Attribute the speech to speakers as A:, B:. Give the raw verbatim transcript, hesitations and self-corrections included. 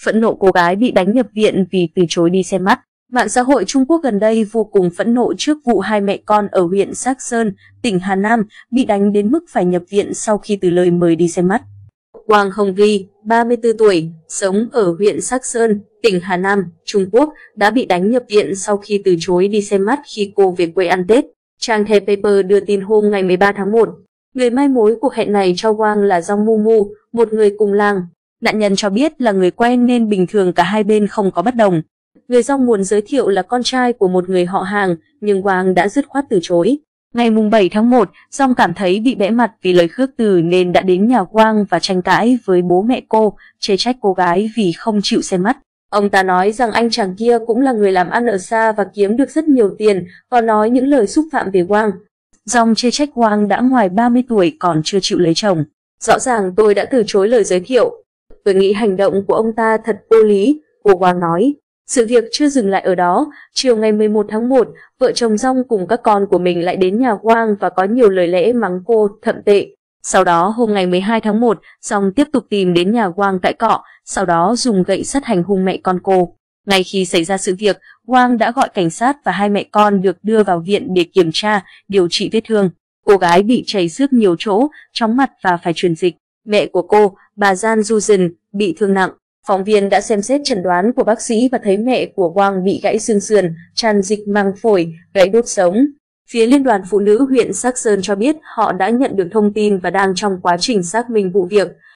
A: phẫn nộ cô gái bị đánh nhập viện vì từ chối đi xem mắt. Mạng xã hội Trung Quốc gần đây vô cùng phẫn nộ trước vụ hai mẹ con ở huyện Sóc Sơn, tỉnh Hà Nam bị đánh đến mức phải nhập viện sau khi từ lời mời đi xem mắt. Wang Hongri, ba mươi tư tuổi, sống ở huyện Sóc Sơn, tỉnh Hà Nam, Trung Quốc, đã bị đánh nhập viện sau khi từ chối đi xem mắt khi cô về quê ăn Tết. Trang The Paper đưa tin hôm ngày mười ba tháng một. Người mai mối cuộc hẹn này cho Wang là Zhang Mumu, một người cùng làng. Nạn nhân cho biết là người quen nên bình thường cả hai bên không có bất đồng. Người Zhang muốn giới thiệu là con trai của một người họ hàng, nhưng Wang đã dứt khoát từ chối. Ngày bảy tháng một, Zhang cảm thấy bị bẽ mặt vì lời khước từ nên đã đến nhà Wang và tranh cãi với bố mẹ cô, chê trách cô gái vì không chịu xem mắt. Ông ta nói rằng anh chàng kia cũng là người làm ăn ở xa và kiếm được rất nhiều tiền, còn nói những lời xúc phạm về Wang. Zhang chê trách Wang đã ngoài ba mươi tuổi còn chưa chịu lấy chồng. Rõ ràng tôi đã từ chối lời giới thiệu. Tôi nghĩ hành động của ông ta thật vô lý, cô Wang nói. Sự việc chưa dừng lại ở đó, chiều ngày mười một tháng một, vợ chồng Zhang cùng các con của mình lại đến nhà Wang và có nhiều lời lẽ mắng cô thậm tệ. Sau đó hôm ngày mười hai tháng một, Zhang tiếp tục tìm đến nhà Wang cãi cọ, sau đó dùng gậy sắt hành hung mẹ con cô. Ngay khi xảy ra sự việc, Wang đã gọi cảnh sát và hai mẹ con được đưa vào viện để kiểm tra, điều trị vết thương. Cô gái bị chảy xước nhiều chỗ, chóng mặt và phải truyền dịch. Mẹ của cô, bà Jan Zuzhen, bị thương nặng. Phóng viên đã xem xét chẩn đoán của bác sĩ và thấy mẹ của Wang bị gãy xương sườn, tràn dịch màng phổi, gãy đốt sống. Phía Liên đoàn Phụ nữ huyện Sóc Sơn cho biết họ đã nhận được thông tin và đang trong quá trình xác minh vụ việc.